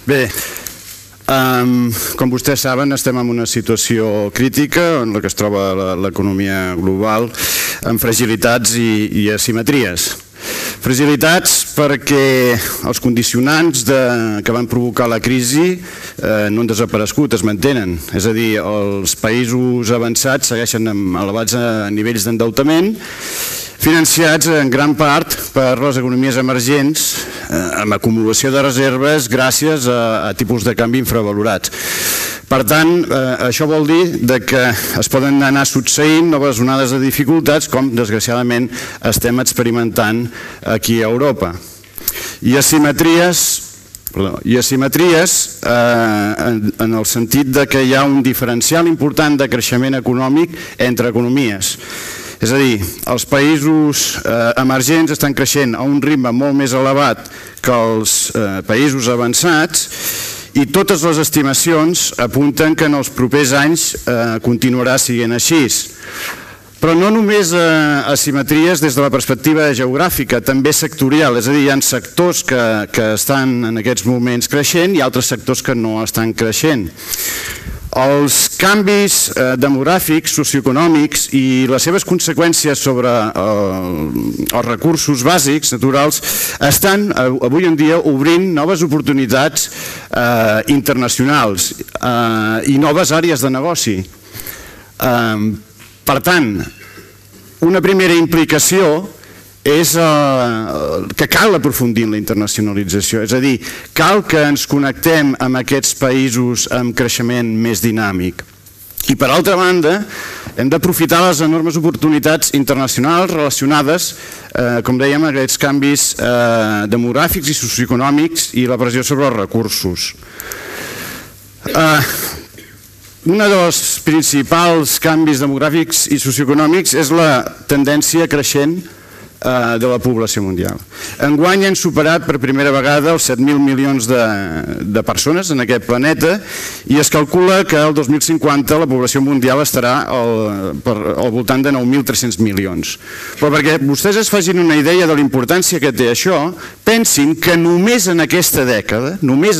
Bé, com vostès saben, estem en una situació crítica en la que es troba l'economia global amb fragilitats i asimetries. Fragilitats perquè els condicionants que van provocar la crisi no han desaparegut, es mantenen. És a dir, els països avançats segueixen amb elevats nivells d'endeutament, financiats en gran part per les economies emergents amb acumulació de reserves gràcies a tipus de canvi infravalorats. Per tant, això vol dir que es poden anar succeint noves onades de dificultats com, desgraciadament, estem experimentant aquí a Europa. I asimetries en el sentit que hi ha un diferencial important de creixement econòmic entre economies. És a dir, els països emergents estan creixent a un ritme molt més elevat que els països avançats i totes les estimacions apunten que en els propers anys continuarà sent així. Però no només asimetries des de la perspectiva geogràfica, també sectorial, és a dir, hi ha sectors que estan en aquests moments creixent i altres sectors que no estan creixent. Els canvis demogràfics, socioeconòmics i les seves conseqüències sobre els recursos bàsics naturals estan avui en dia obrint noves oportunitats internacionals i noves àrees de negoci. Per tant, una primera implicació és que cal aprofundir en la internacionalització, és a dir, cal que ens connectem amb aquests països amb creixement més dinàmic. I per altra banda, hem d'aprofitar les enormes oportunitats internacionals relacionades, com dèiem, amb aquests canvis demogràfics i socioeconòmics i la pressió sobre els recursos. Un dels principals canvis demogràfics i socioeconòmics és la tendència creixent de la població mundial. Enguany hem superat per primera vegada els 7.000 milions de persones en aquest planeta i es calcula que el 2050 la població mundial estarà al voltant de 9.300 milions. Però perquè vostès es facin una idea de la importància que té això, pensin que només en aquesta dècada,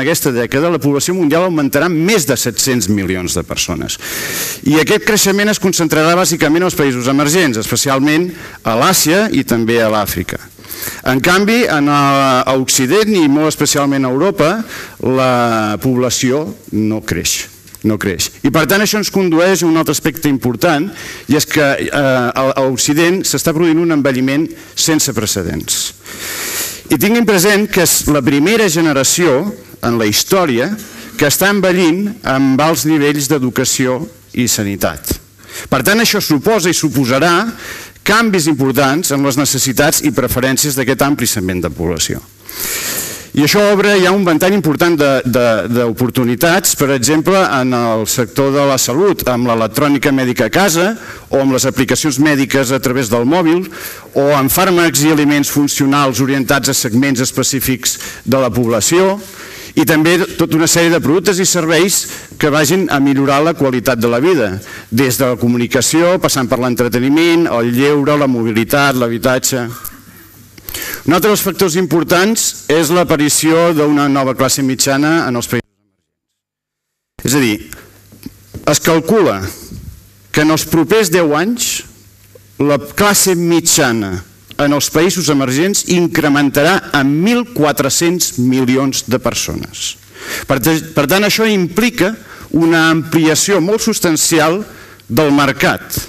la població mundial augmentarà més de 700 milions de persones. I aquest creixement es concentrarà bàsicament als països emergents, especialment a l'Àsia i també a l'Àfrica. En canvi, a Occident i molt especialment a Europa, la població no creix. I per tant això ens condueix a un altre aspecte important i és que a Occident s'està produint un envelliment sense precedents. I tinguin present que és la primera generació en la història que està envellint amb alts nivells d'educació i sanitat. Per tant, això suposa i suposarà canvis importants en les necessitats i preferències d'aquest ampli segment de població. I això obre ja un ventall important d'oportunitats, per exemple, en el sector de la salut, amb l'electrònica mèdica a casa, o amb les aplicacions mèdiques a través del mòbil, o amb fàrmacs i aliments funcionals orientats a segments específics de la població, i també tota una sèrie de productes i serveis que vagin a millorar la qualitat de la vida, des de la comunicació, passant per l'entreteniment, el lleure, la mobilitat, l'habitatge. Un altre dels factors importants és l'aparició d'una nova classe mitjana en els països emergents. És a dir, es calcula que en els propers 10 anys la classe mitjana en els països emergents incrementarà en 1.400 milions de persones. Per tant, això implica una ampliació molt substancial del mercat,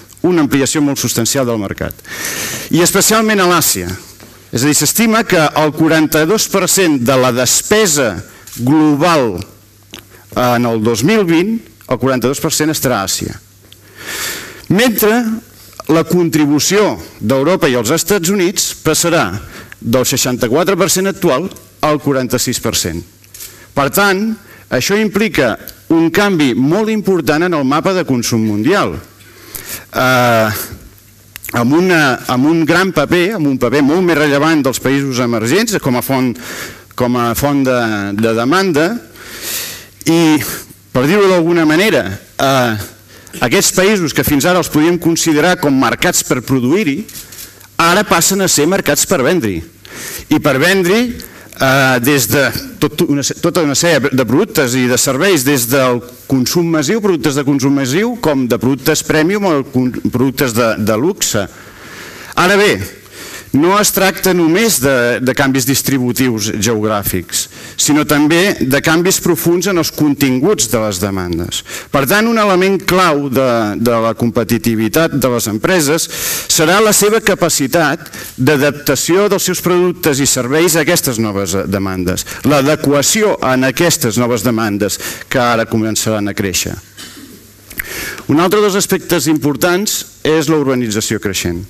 i especialment a l'Àsia. És a dir, s'estima que el 42% de la despesa global en el 2020, el 42% estarà a Àsia. Mentre la contribució d'Europa i els Estats Units passarà del 64% actual al 46%. Per tant, això implica un canvi molt important en el mapa de consum mundial, amb un gran paper, amb un paper molt més rellevant dels països emergents com a font de demanda i, per dir-ho d'alguna manera, aquests països que fins ara els podíem considerar com mercats per produir-hi, ara passen a ser mercats per vendre-hi. I per vendre-hi des de tota una sèrie de productes i de serveis, des del consum massiu, productes de consum massiu, com de productes premium o productes de luxe. Ara bé, no es tracta només de canvis distributius geogràfics, sinó també de canvis profunds en els continguts de les demandes. Per tant, un element clau de la competitivitat de les empreses serà la seva capacitat d'adaptació dels seus productes i serveis a aquestes noves demandes, l'adequació en aquestes noves demandes que ara començaran a créixer. Un altre dels aspectes importants és la urbanització creixent.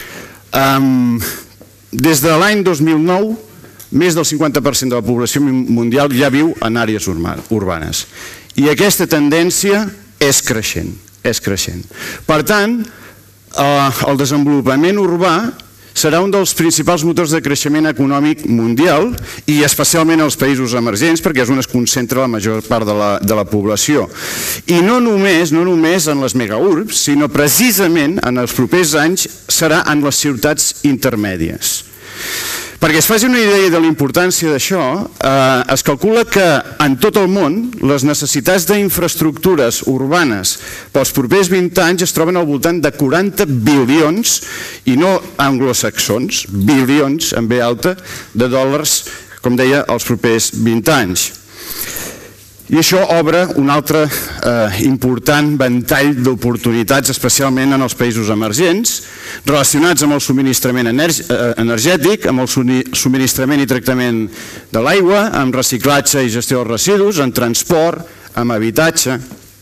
Des de l'any 2009, més del 50% de la població mundial ja viu en àrees urbanes. I aquesta tendència és creixent. Per tant, el desenvolupament urbà serà un dels principals motors de creixement econòmic mundial i especialment als països emergents, perquè és on es concentra la major part de la població. I no només en les megaurbs, sinó precisament en els propers anys serà en les ciutats intermèdies. Perquè es faci una idea de la importància d'això, es calcula que en tot el món les necessitats d'infraestructures urbanes pels propers 20 anys es troben al voltant de 40 bilions, i no anglosaxons, bilions amb B alta, de dòlars, com deia, als propers 20 anys. I això obre un altre important ventall d'oportunitats, especialment en els països emergents, relacionats amb el subministrament energètic, amb el subministrament i tractament de l'aigua, amb reciclatge i gestió dels residus, en transport, amb habitatge.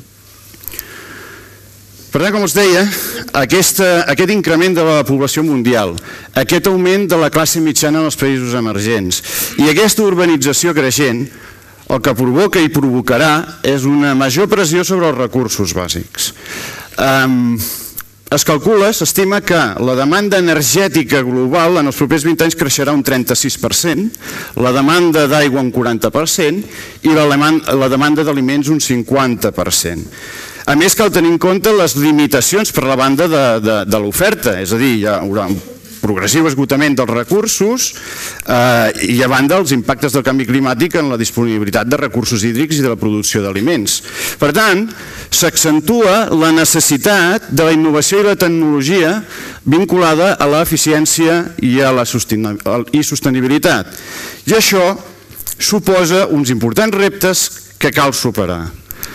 Per tant, com us deia, aquest increment de la població mundial, aquest augment de la classe mitjana en els països emergents i aquesta urbanització creixent, el que provoca i provocarà és una major pressió sobre els recursos bàsics. Es calcula, s'estima que la demanda energètica global en els propers 20 anys creixerà un 36%, la demanda d'aigua un 40% i la demanda d'aliments un 50%. A més, cal tenir en compte les limitacions per la banda de l'oferta, és a dir, hi haurà un progressiu esgotament dels recursos i a banda els impactes del canvi climàtic en la disponibilitat de recursos hídrics i de la producció d'aliments. Per tant, s'accentua la necessitat de la innovació i la tecnologia vinculada a l'eficiència i a la sostenibilitat. I això suposa uns importants reptes que cal superar.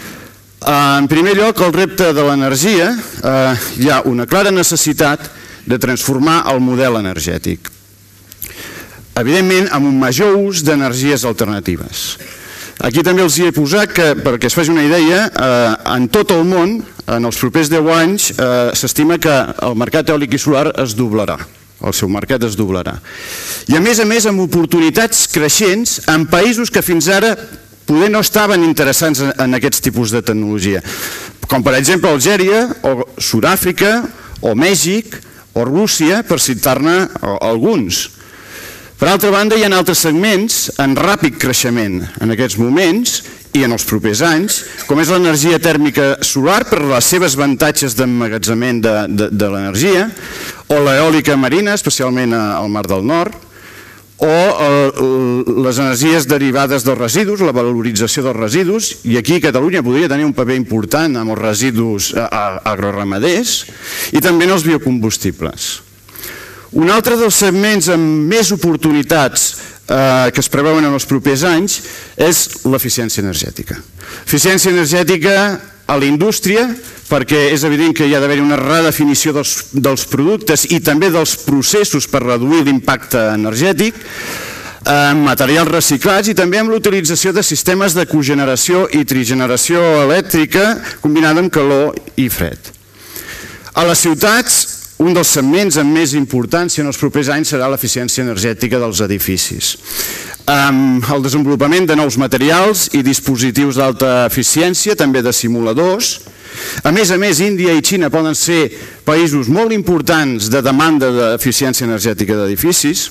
En primer lloc, el repte de l'energia, hi ha una clara necessitat de transformar el model energètic. Evidentment, amb un major ús d'energies alternatives. Aquí també els hi he posat que, perquè es faci una idea, en tot el món, en els propers 10 anys, s'estima que el mercat eòlic i solar es doblarà. El seu mercat es doblarà. I a més, amb oportunitats creixents en països que fins ara poder no estaven interessants en aquests tipus de tecnologia, com per exemple Algèria, o Sud-àfrica, o Mèxic, o Rússia, per citar-ne alguns. Per altra banda, hi ha altres segments en ràpid creixement en aquests moments i en els propers anys, com és l'energia tèrmica solar per les seves avantatges d'emmagatzemament de l'energia, o l'eòlica marina, especialment al Mar del Nord, o les energies derivades dels residus, la valorització dels residus, i aquí Catalunya podria tenir un paper important amb els residus agroramaders, i també en els biocombustibles. Un altre dels segments amb més oportunitats que es preveuen en els propers anys és l'eficiència energètica. Eficiència energètica a la indústria, perquè és evident que hi ha d'haver una redefinició dels productes i també dels processos per reduir l'impacte energètic, amb materials reciclats i també amb l'utilització de sistemes de cogeneració i trigeneració elèctrica combinada amb calor i fred. A les ciutats, un dels segments amb més importància en els propers anys serà l'eficiència energètica dels edificis. El desenvolupament de nous materials i dispositius d'alta eficiència, també de simuladors. A més, Índia i Xina poden ser països molt importants de demanda d'eficiència energètica d'edificis.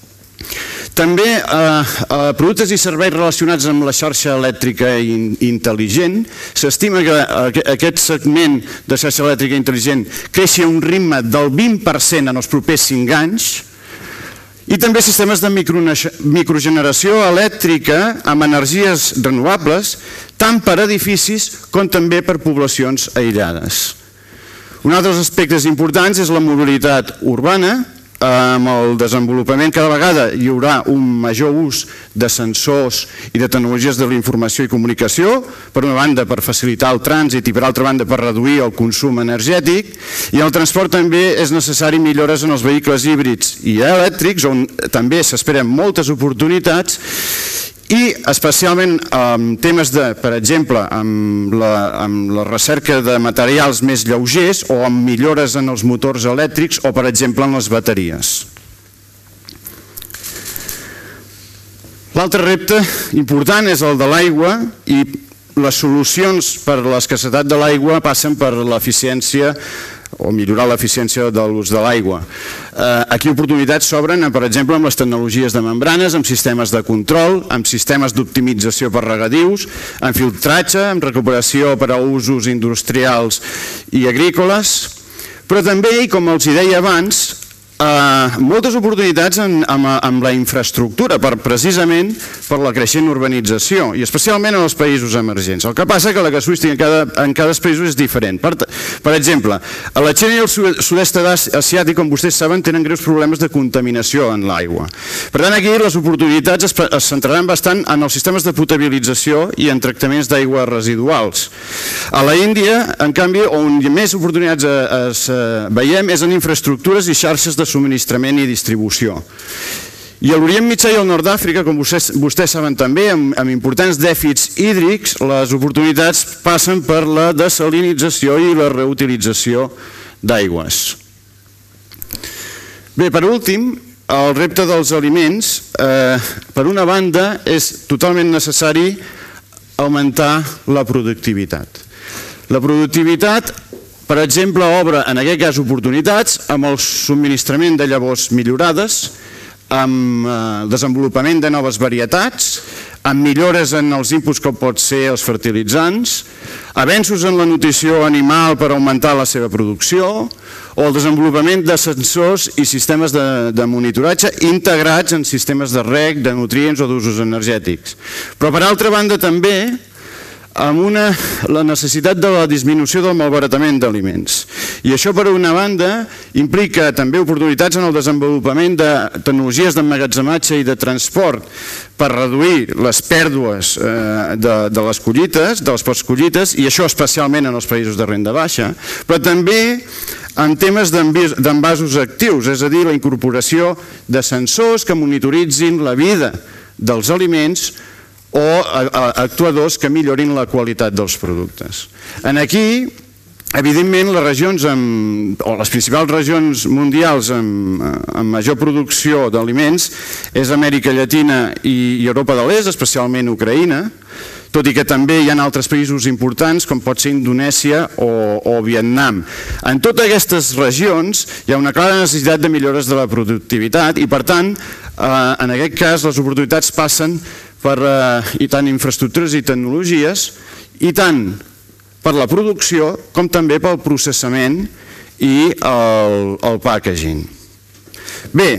També productes i serveis relacionats amb la xarxa elèctrica intel·ligent. S'estima que aquest segment de xarxa elèctrica intel·ligent creixi a un ritme del 20% en els propers 5 anys I també sistemes de microgeneració elèctrica amb energies renovables, tant per edificis com també per poblacions aïllades. Un altre dels aspectes importants és la mobilitat urbana. Amb el desenvolupament cada vegada hi haurà un major ús de sensors i de tecnologies de la informació i comunicació, per una banda per facilitar el trànsit i per altra banda per reduir el consum energètic, i en el transport també és necessari millores en els vehicles híbrids i elèctrics, on també s'esperen moltes oportunitats, i especialment en temes de, per exemple, amb la recerca de materials més lleugers o amb millores en els motors elèctrics o, per exemple, en les bateries. L'altre repte important és el de l'aigua, i les solucions per a l'escassetat de l'aigua passen per l'eficiència o millorar l'eficiència de l'ús de l'aigua. Aquí oportunitats s'obren, per exemple, amb les tecnologies de membranes, amb sistemes de control, amb sistemes d'optimització per regadius, amb filtratge, amb recuperació per a usos industrials i agrícoles, però també, i com els deia abans, moltes oportunitats amb la infraestructura, precisament per la creixent urbanització, i especialment en els països emergents. El que passa que la casuística en cada país és diferent. Per exemple, a la Xina i el sud-est asiàtic, com vostès saben, tenen greus problemes de contaminació en l'aigua. Per tant, aquí les oportunitats es centraran bastant en els sistemes de potabilització i en tractaments d'aigua residuals. A la Índia, en canvi, on més oportunitats veiem és en infraestructures i xarxes de subministrament i distribució. I a l'Orient Mitjà i al nord d'Àfrica, com vostès saben també, amb importants dèficits hídrics, les oportunitats passen per la dessalinització i la reutilització d'aigües. Bé, per últim, el repte dels aliments, per una banda, és totalment necessari augmentar la productivitat. La productivitat, per exemple, obre en aquest cas oportunitats amb el subministrament de llavors millorades, amb el desenvolupament de noves varietats, amb millores en els inputs com pot ser els fertilitzants, avenços en la nutrició animal per augmentar la seva producció, o el desenvolupament de sensors i sistemes de monitoratge integrats en sistemes de reg, de nutrients o d'usos energètics. Però per altra banda també amb la necessitat de la disminució del malbaratament d'aliments. I això, per una banda, implica també oportunitats en el desenvolupament de tecnologies d'emmagatzematge i de transport per reduir les pèrdues de les collites, de les postcollites, i això especialment en els països de renda baixa, però també en temes d'envasos actius, és a dir, la incorporació de sensors que monitoritzin la vida dels aliments o actuadors que millorin la qualitat dels productes. Aquí, evidentment, les regions o les principals regions mundials amb major producció d'aliments és Amèrica Llatina i Europa de l'Est, especialment Ucraïna, tot i que també hi ha altres països importants com pot ser Indonèsia o Vietnam. En totes aquestes regions hi ha una clara necessitat de millores de la productivitat i, per tant, en aquest cas les oportunitats passen per tant infraestructures i tecnologies i tant per la producció com també pel processament i el packaging. Bé,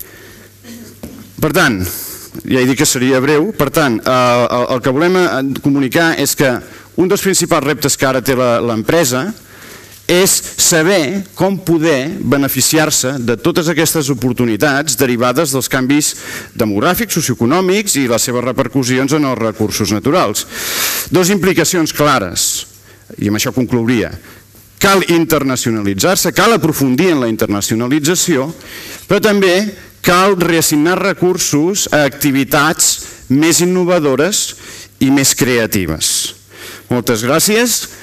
per tant, ja he dit que seria breu, per tant, el que volem comunicar és que un dels principals reptes que ara té l'empresa és saber com poder beneficiar-se de totes aquestes oportunitats derivades dels canvis demogràfics, socioeconòmics i les seves repercussions en els recursos naturals. Dues implicacions clares, i amb això conclouria. Cal internacionalitzar-se, cal aprofundir en la internacionalització, però també cal reassignar recursos a activitats més innovadores i més creatives. Moltes gràcies.